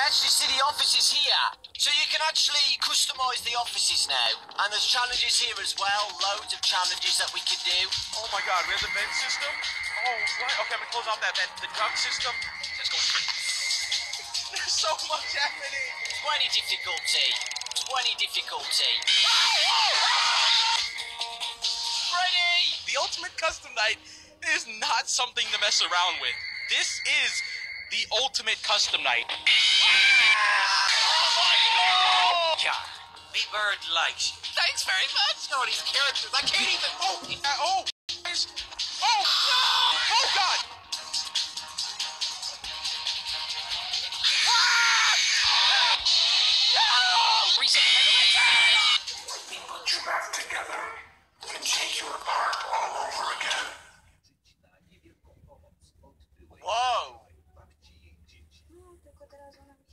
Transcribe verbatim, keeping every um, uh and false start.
actually see the offices here. So you can actually customize the offices now. And there's challenges here as well. Loads of challenges that we can do. Oh my god, we have the vent system? Oh, what? Okay, I'm gonna close off that vent. The drug system? Let's go. There's so much happening. twenty difficulty. twenty difficulty. Freddy! The ultimate custom night is not something to mess around with. This is the ultimate custom night. Oh my god! Yeah, me bird likes you. Thanks very much. No, these characters, I can't even. Oh, Uh, oh, guys. Oh, no! Oh god! We put you back together and take you apart all over again. Whoa! No, tylko teraz ona